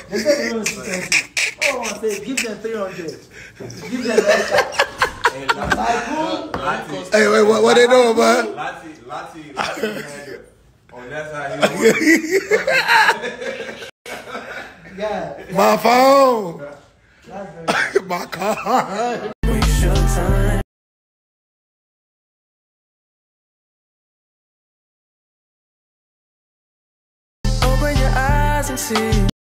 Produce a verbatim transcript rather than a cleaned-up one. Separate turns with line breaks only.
They said they don't see twenty. Oh, I say, give them three hundred. Give them extra.
Hey, wait, what, what they doing, man?
Lati, Lati, Lati had on that side.
Yeah.
My phone.
That's very
My car.
Waste your time. Open your eyes and see.